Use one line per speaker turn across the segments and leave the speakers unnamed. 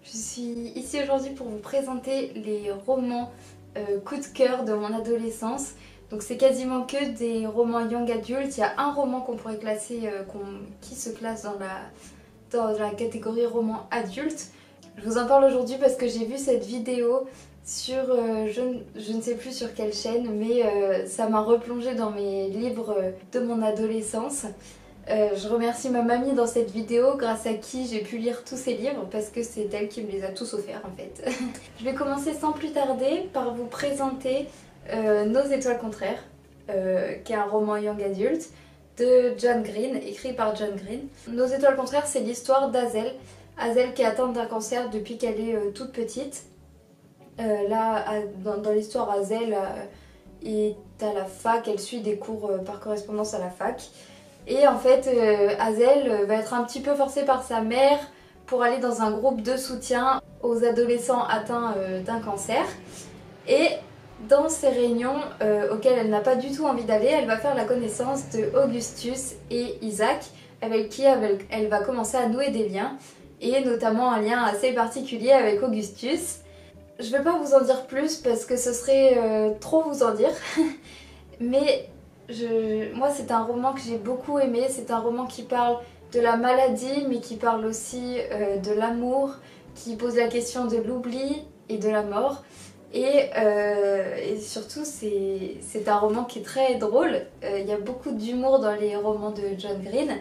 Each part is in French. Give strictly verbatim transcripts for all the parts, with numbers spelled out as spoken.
Je suis ici aujourd'hui pour vous présenter les romans euh, coup de cœur de mon adolescence. Donc c'est quasiment que des romans young adult. Il y a un roman qu'on pourrait classer, euh, qu'on, qui se classe dans la, dans la catégorie roman adulte. Je vous en parle aujourd'hui parce que j'ai vu cette vidéo sur, euh, je, je ne sais plus sur quelle chaîne, mais euh, ça m'a replongée dans mes livres de mon adolescence. Euh, je remercie ma mamie dans cette vidéo grâce à qui j'ai pu lire tous ces livres parce que c'est elle qui me les a tous offerts en fait. Je vais commencer sans plus tarder par vous présenter euh, Nos étoiles contraires, euh, qui est un roman young adulte de John Green, écrit par John Green. Nos étoiles contraires, c'est l'histoire d'Hazel. Hazel qui est atteinte d'un cancer depuis qu'elle est euh, toute petite. Euh, là, dans, dans l'histoire, Hazel euh, est à la fac, elle suit des cours euh, par correspondance à la fac. Et en fait, euh, Hazel va être un petit peu forcée par sa mère pour aller dans un groupe de soutien aux adolescents atteints euh, d'un cancer. Et dans ces réunions euh, auxquelles elle n'a pas du tout envie d'aller, elle va faire la connaissance de Augustus et Isaac, avec qui elle va commencer à nouer des liens, et notamment un lien assez particulier avec Augustus. Je ne vais pas vous en dire plus parce que ce serait euh, trop vous en dire, mais Je, moi c'est un roman que j'ai beaucoup aimé, c'est un roman qui parle de la maladie mais qui parle aussi euh, de l'amour, qui pose la question de l'oubli et de la mort et, euh, et surtout c'est un roman qui est très drôle, euh, il y a beaucoup d'humour dans les romans de John Green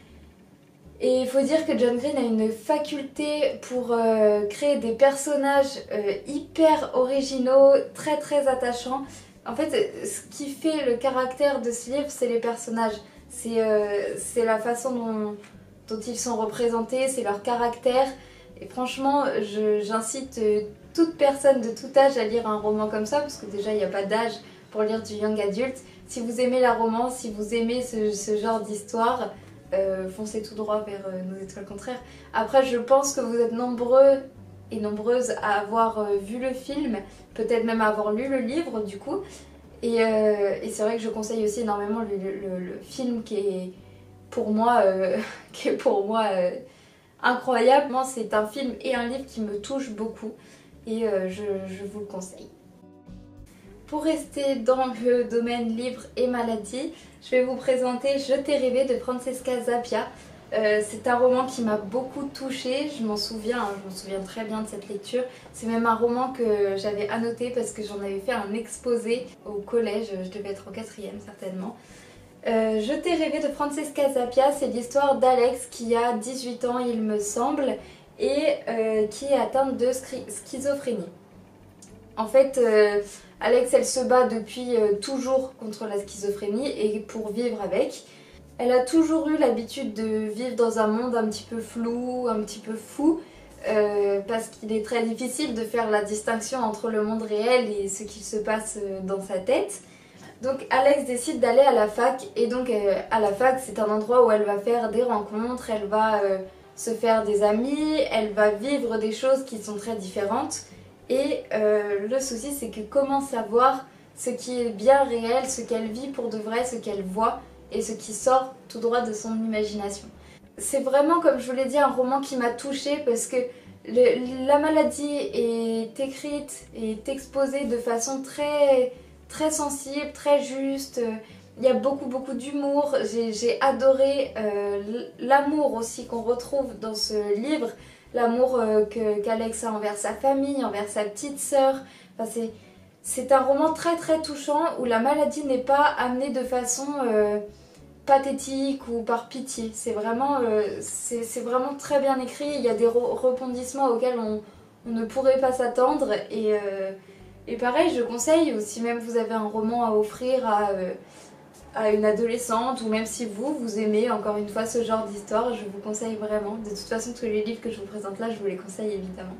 et il faut dire que John Green a une faculté pour euh, créer des personnages euh, hyper originaux, très très attachants. En fait, ce qui fait le caractère de ce livre, c'est les personnages. C'est euh, la façon dont, dont ils sont représentés, c'est leur caractère. Et franchement, j'incite toute personne de tout âge à lire un roman comme ça, parce que déjà, il n'y a pas d'âge pour lire du young adulte. Si vous aimez la romance, si vous aimez ce, ce genre d'histoire, euh, foncez tout droit vers euh, Nos étoiles contraires. Après, je pense que vous êtes nombreux et nombreuses à avoir euh, vu le film, peut-être même à avoir lu le livre du coup. Et, euh, et c'est vrai que je conseille aussi énormément le, le, le film qui est pour moi, euh, qui est pour moi euh, incroyable. C'est un film et un livre qui me touchent beaucoup et euh, je, je vous le conseille. Pour rester dans le domaine livre et maladie, je vais vous présenter Je t'ai rêvé de Francesca Zappia. Euh, c'est un roman qui m'a beaucoup touchée, je m'en souviens, hein, je m'en souviens très bien de cette lecture. C'est même un roman que j'avais annoté parce que j'en avais fait un exposé au collège, je devais être en quatrième certainement. Euh, Je t'ai rêvé de Francesca Zappia, c'est l'histoire d'Alex qui a dix-huit ans il me semble et euh, qui est atteinte de schizophrénie. En fait, euh, Alex elle se bat depuis euh, toujours contre la schizophrénie et pour vivre avec. Elle a toujours eu l'habitude de vivre dans un monde un petit peu flou, un petit peu fou, euh, parce qu'il est très difficile de faire la distinction entre le monde réel et ce qui se passe dans sa tête. Donc Alex décide d'aller à la fac, et donc euh, à la fac c'est un endroit où elle va faire des rencontres, elle va euh, se faire des amis, elle va vivre des choses qui sont très différentes. Et euh, le souci c'est que comment savoir ce qui est bien réel, ce qu'elle vit pour de vrai, ce qu'elle voit, et ce qui sort tout droit de son imagination. C'est vraiment, comme je vous l'ai dit, un roman qui m'a touchée parce que le, la maladie est écrite et est exposée de façon très, très sensible, très juste. Il y a beaucoup beaucoup d'humour, j'ai adoré euh, l'amour aussi qu'on retrouve dans ce livre, l'amour euh, qu'Alex a envers sa famille, envers sa petite sœur. Enfin, c'est C'est un roman très très touchant où la maladie n'est pas amenée de façon euh, pathétique ou par pitié. C'est vraiment, euh, c'est vraiment très bien écrit, il y a des rebondissements auxquels on, on ne pourrait pas s'attendre. Et, euh, et pareil, je conseille, ou si même vous avez un roman à offrir à, euh, à une adolescente, ou même si vous, vous aimez encore une fois ce genre d'histoire, je vous conseille vraiment. De toute façon, tous les livres que je vous présente là, je vous les conseille évidemment.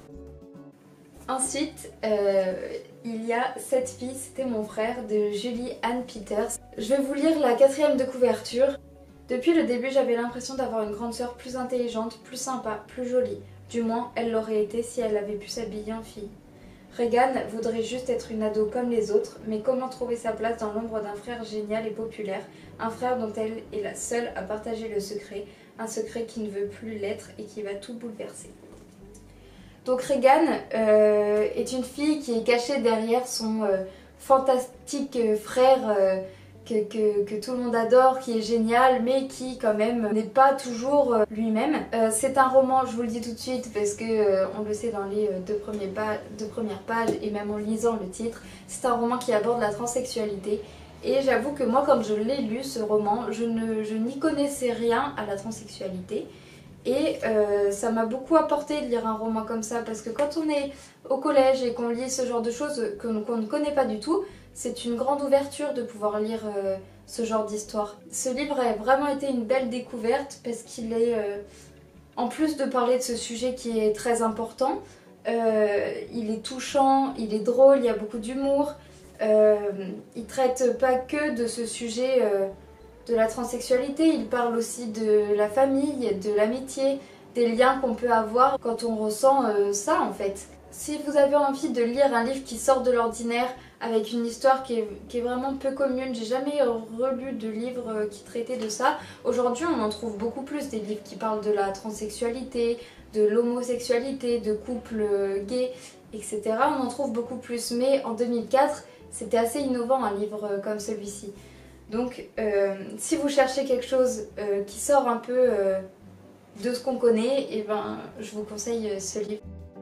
Ensuite, euh, il y a Cette fille, c'était mon frère de Julie Anne Peters. Je vais vous lire la quatrième de couverture. Depuis le début, j'avais l'impression d'avoir une grande sœur plus intelligente, plus sympa, plus jolie. Du moins, elle l'aurait été si elle avait pu s'habiller en fille. Regan voudrait juste être une ado comme les autres, mais comment trouver sa place dans l'ombre d'un frère génial et populaire, un frère dont elle est la seule à partager le secret, un secret qui ne veut plus l'être et qui va tout bouleverser. Donc Regan euh, est une fille qui est cachée derrière son euh, fantastique frère euh, que, que, que tout le monde adore, qui est génial, mais qui quand même n'est pas toujours euh, lui-même. Euh, c'est un roman, je vous le dis tout de suite, parce que euh, on le sait dans les euh, deux, premiers pa- deux premières pages, et même en lisant le titre, c'est un roman qui aborde la transsexualité. Et j'avoue que moi, quand je l'ai lu, ce roman, je ne, je n'y connaissais rien à la transsexualité. Et euh, ça m'a beaucoup apporté de lire un roman comme ça, parce que quand on est au collège et qu'on lit ce genre de choses qu'on qu'on ne connaît pas du tout, c'est une grande ouverture de pouvoir lire euh, ce genre d'histoire. Ce livre a vraiment été une belle découverte parce qu'il est, euh, en plus de parler de ce sujet qui est très important, euh, il est touchant, il est drôle, il y a beaucoup d'humour. Euh, il traite pas que de ce sujet euh, de la transsexualité, il parle aussi de la famille, de l'amitié, des liens qu'on peut avoir quand on ressent euh, ça en fait. Si vous avez envie de lire un livre qui sort de l'ordinaire avec une histoire qui est, qui est vraiment peu commune, j'ai jamais relu de livre qui traitait de ça. Aujourd'hui on en trouve beaucoup plus, des livres qui parlent de la transsexualité, de l'homosexualité, de couples gays, et cetera. On en trouve beaucoup plus, mais en deux mille quatre c'était assez innovant un livre comme celui-ci. Donc euh, si vous cherchez quelque chose euh, qui sort un peu euh, de ce qu'on connaît, et ben, je vous conseille ce livre.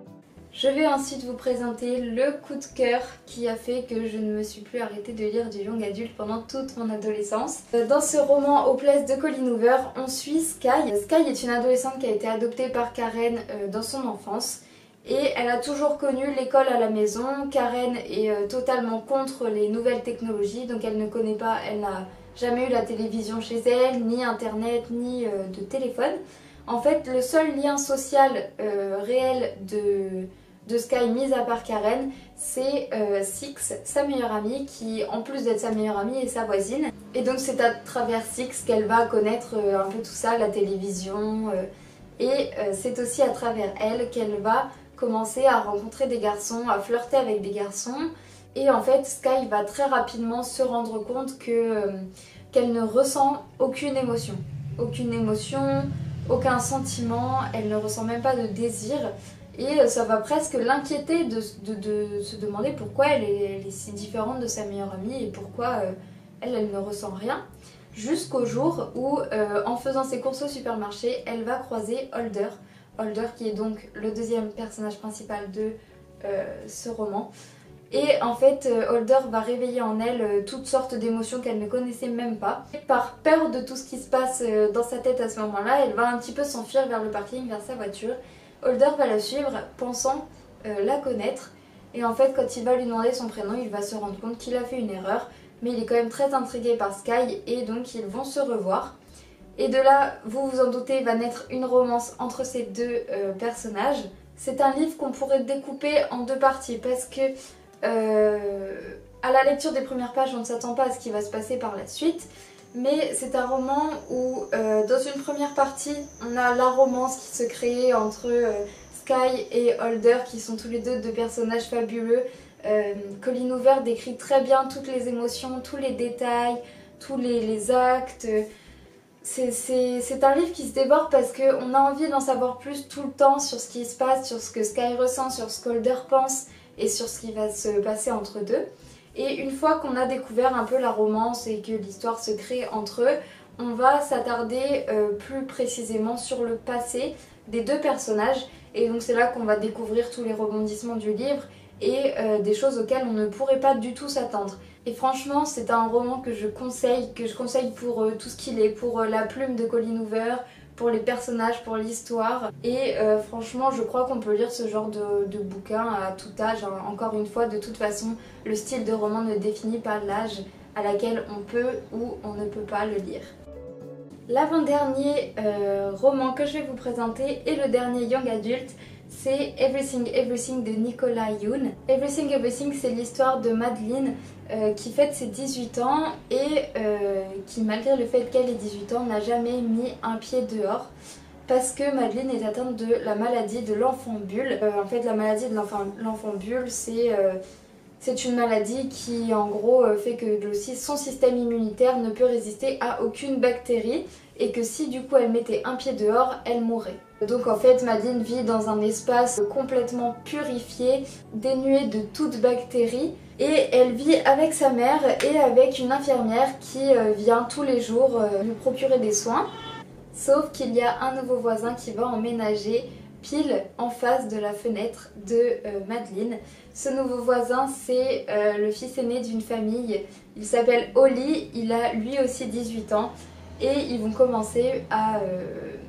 Je vais ensuite vous présenter le coup de cœur qui a fait que je ne me suis plus arrêtée de lire du young adulte pendant toute mon adolescence. Dans ce roman Aux Places de Colleen Hoover, on suit Sky. Sky est une adolescente qui a été adoptée par Karen euh, dans son enfance. Et elle a toujours connu l'école à la maison. Karen est euh, totalement contre les nouvelles technologies, donc elle ne connaît pas, elle n'a jamais eu la télévision chez elle, ni internet, ni euh, de téléphone. En fait, le seul lien social euh, réel de, de Sky, mis à part Karen, c'est euh, Six, sa meilleure amie, qui en plus d'être sa meilleure amie est sa voisine. Et donc c'est à travers Six qu'elle va connaître euh, un peu tout ça, la télévision. Euh, et euh, c'est aussi à travers elle qu'elle va commencer à rencontrer des garçons, à flirter avec des garçons. Et en fait, Sky va très rapidement se rendre compte que, euh, qu'elle ne ressent aucune émotion. Aucune émotion, aucun sentiment, elle ne ressent même pas de désir. Et ça va presque l'inquiéter de, de, de se demander pourquoi elle est, elle est si différente de sa meilleure amie et pourquoi euh, elle, elle ne ressent rien. Jusqu'au jour où, euh, en faisant ses courses au supermarché, elle va croiser Holder. Holder qui est donc le deuxième personnage principal de euh, ce roman. Et en fait, Holder va réveiller en elle toutes sortes d'émotions qu'elle ne connaissait même pas. Et par peur de tout ce qui se passe dans sa tête à ce moment-là, elle va un petit peu s'enfuir vers le parking, vers sa voiture. Holder va la suivre, pensant euh, la connaître. Et en fait, quand il va lui demander son prénom, il va se rendre compte qu'il a fait une erreur. Mais il est quand même très intrigué par Sky et donc ils vont se revoir. Et de là, vous vous en doutez, va naître une romance entre ces deux euh, personnages. C'est un livre qu'on pourrait découper en deux parties parce que Euh, à la lecture des premières pages, on ne s'attend pas à ce qui va se passer par la suite, mais c'est un roman où euh, dans une première partie on a la romance qui se crée entre euh, Sky et Holder, qui sont tous les deux deux personnages fabuleux. euh, Colleen Hoover décrit très bien toutes les émotions, tous les détails, tous les, les actes. C'est un livre qui se déborde parce qu'on a envie d'en savoir plus tout le temps sur ce qui se passe, sur ce que Sky ressent, sur ce qu'Holder pense et sur ce qui va se passer entre deux. Et une fois qu'on a découvert un peu la romance et que l'histoire se crée entre eux, on va s'attarder euh, plus précisément sur le passé des deux personnages. Et donc c'est là qu'on va découvrir tous les rebondissements du livre et euh, des choses auxquelles on ne pourrait pas du tout s'attendre. Et franchement, c'est un roman que je conseille, que je conseille pour euh, tout ce qu'il est, pour euh, la plume de Colleen Hoover, pour les personnages, pour l'histoire. Et euh, franchement, je crois qu'on peut lire ce genre de, de bouquin à tout âge. Hein. Encore une fois, de toute façon, le style de roman ne définit pas l'âge à laquelle on peut ou on ne peut pas le lire. L'avant-dernier euh, roman que je vais vous présenter est le dernier young adulte. C'est Everything Everything de Nicola Yoon. Everything Everything, c'est l'histoire de Madeline euh, qui fête ses dix-huit ans et euh, qui, malgré le fait qu'elle ait dix-huit ans, n'a jamais mis un pied dehors parce que Madeline est atteinte de la maladie de l'enfant bulle. Euh, en fait, la maladie de l'enfant bulle, c'est euh, C'est une maladie qui en gros fait que le, son système immunitaire ne peut résister à aucune bactérie et que si du coup elle mettait un pied dehors, elle mourrait. Donc en fait Madeleine vit dans un espace complètement purifié, dénué de toute bactérie, et elle vit avec sa mère et avec une infirmière qui vient tous les jours lui procurer des soins. Sauf qu'il y a un nouveau voisin qui va emménager pile en face de la fenêtre de euh, Madeleine. Ce nouveau voisin, c'est euh, le fils aîné d'une famille. Il s'appelle Oli, il a lui aussi dix-huit ans et ils vont commencer à euh,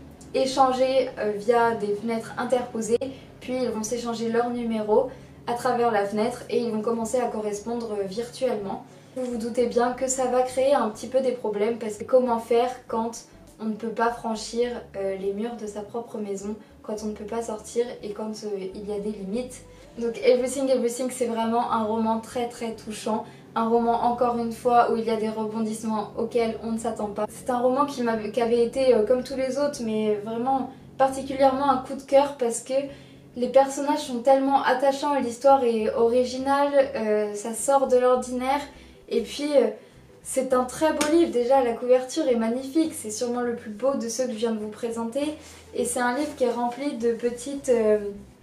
échanger euh, via des fenêtres interposées, puis ils vont s'échanger leurs numéros à travers la fenêtre et ils vont commencer à correspondre euh, virtuellement. Vous vous doutez bien que ça va créer un petit peu des problèmes parce que comment faire quand on ne peut pas franchir euh, les murs de sa propre maison, quand on ne peut pas sortir et quand euh, il y a des limites. Donc Everything Everything, c'est vraiment un roman très très touchant, un roman encore une fois où il y a des rebondissements auxquels on ne s'attend pas. C'est un roman qui, qui avait été euh, comme tous les autres, mais vraiment particulièrement un coup de cœur parce que les personnages sont tellement attachants, l'histoire est originale, euh, ça sort de l'ordinaire et puis euh, c'est un très beau livre. Déjà la couverture est magnifique, c'est sûrement le plus beau de ceux que je viens de vous présenter et c'est un livre qui est rempli de petites... Euh,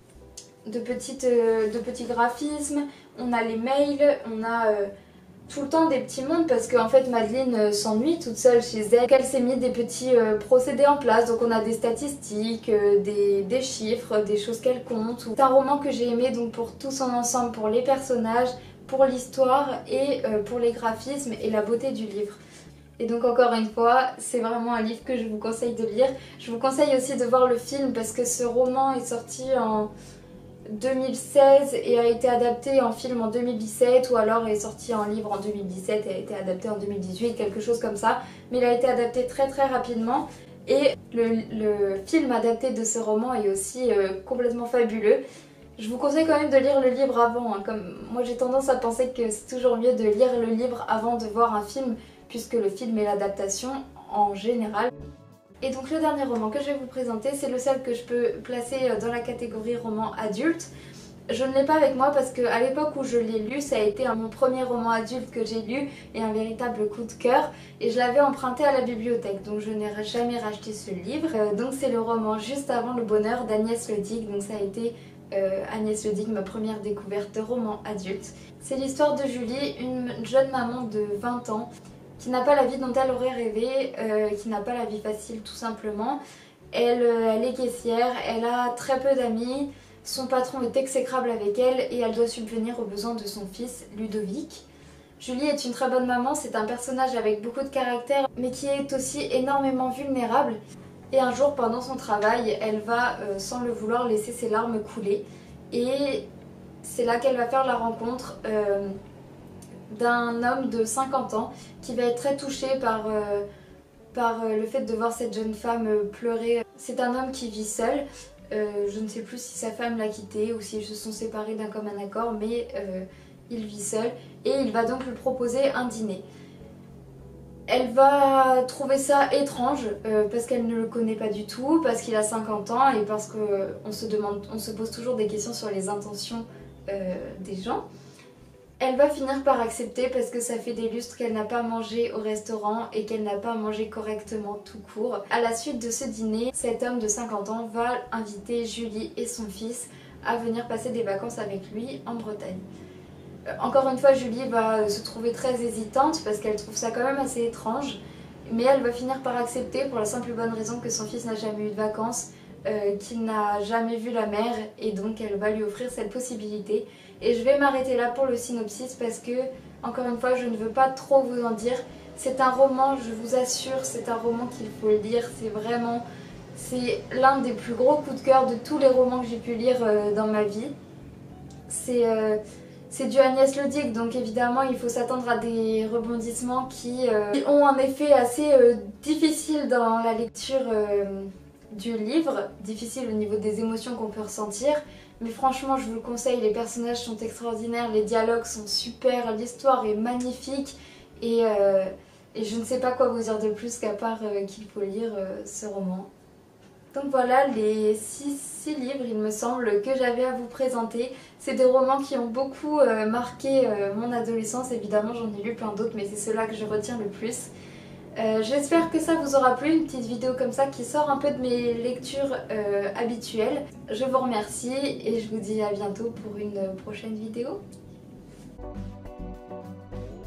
de, petites, euh, de petits graphismes, on a les mails, on a euh, tout le temps des petits mondes parce qu'en fait Madeleine euh, s'ennuie toute seule chez elle. Elle s'est mis des petits euh, procédés en place, donc on a des statistiques, euh, des, des chiffres, des choses qu'elle compte. C'est un roman que j'ai aimé donc pour tout son ensemble, pour les personnages, pour l'histoire et euh, pour les graphismes et la beauté du livre. Et donc encore une fois, c'est vraiment un livre que je vous conseille de lire. Je vous conseille aussi de voir le film parce que ce roman est sorti en deux mille seize et a été adapté en film en deux mille dix-sept ou alors est sorti en livre en deux mille dix-sept et a été adapté en deux mille dix-huit, quelque chose comme ça. Mais il a été adapté très très rapidement et le, le film adapté de ce roman est aussi euh, complètement fabuleux. Je vous conseille quand même de lire le livre avant, hein. Comme moi j'ai tendance à penser que c'est toujours mieux de lire le livre avant de voir un film puisque le film est l'adaptation en général. Et donc le dernier roman que je vais vous présenter, c'est le seul que je peux placer dans la catégorie roman adulte. Je ne l'ai pas avec moi parce qu'à l'époque où je l'ai lu, ça a été mon premier roman adulte que j'ai lu et un véritable coup de cœur. Et je l'avais emprunté à la bibliothèque, donc je n'ai jamais racheté ce livre. Euh, donc c'est le roman Juste avant le bonheur d'Agnès Le Dic, donc ça a été euh, Agnès Le Dic, ma première découverte de roman adulte. C'est l'histoire de Julie, une jeune maman de vingt ans, qui n'a pas la vie dont elle aurait rêvé, euh, qui n'a pas la vie facile tout simplement. Elle, euh, elle est caissière, elle a très peu d'amis, son patron est exécrable avec elle et elle doit subvenir aux besoins de son fils Ludovic. Julie est une très bonne maman, c'est un personnage avec beaucoup de caractère mais qui est aussi énormément vulnérable. Et un jour pendant son travail, elle va euh, sans le vouloir laisser ses larmes couler et c'est là qu'elle va faire la rencontre euh, d'un homme de cinquante ans qui va être très touché par, euh, par le fait de voir cette jeune femme pleurer. C'est un homme qui vit seul, euh, je ne sais plus si sa femme l'a quitté ou s'ils se sont séparés d'un commun accord, mais euh, il vit seul et il va donc lui proposer un dîner. Elle va trouver ça étrange euh, parce qu'elle ne le connaît pas du tout, parce qu'il a cinquante ans et parce qu'on se demande, on se pose toujours des questions sur les intentions euh, des gens. Elle va finir par accepter parce que ça fait des lustres qu'elle n'a pas mangé au restaurant et qu'elle n'a pas mangé correctement tout court. À la suite de ce dîner, cet homme de cinquante ans va inviter Julie et son fils à venir passer des vacances avec lui en Bretagne. Encore une fois, Julie va se trouver très hésitante parce qu'elle trouve ça quand même assez étrange, mais elle va finir par accepter pour la simple et bonne raison que son fils n'a jamais eu de vacances, euh, qu'il n'a jamais vu la mer et donc elle va lui offrir cette possibilité. Et je vais m'arrêter là pour le synopsis parce que, encore une fois, je ne veux pas trop vous en dire. C'est un roman, je vous assure, c'est un roman qu'il faut lire, c'est vraiment... C'est l'un des plus gros coups de cœur de tous les romans que j'ai pu lire euh, dans ma vie. C'est... Euh, C'est du Agnès Le Dic, donc évidemment il faut s'attendre à des rebondissements qui, euh, qui ont un effet assez euh, difficile dans la lecture euh, du livre, difficile au niveau des émotions qu'on peut ressentir, mais franchement je vous le conseille, les personnages sont extraordinaires, les dialogues sont super, l'histoire est magnifique et, euh, et je ne sais pas quoi vous dire de plus qu'à part euh, qu'il faut lire euh, ce roman. Donc voilà les six livres il me semble que j'avais à vous présenter. C'est des romans qui ont beaucoup euh, marqué euh, mon adolescence, évidemment j'en ai lu plein d'autres mais c'est ceux-là que je retiens le plus. Euh, J'espère que ça vous aura plu, une petite vidéo comme ça qui sort un peu de mes lectures euh, habituelles. Je vous remercie et je vous dis à bientôt pour une prochaine vidéo.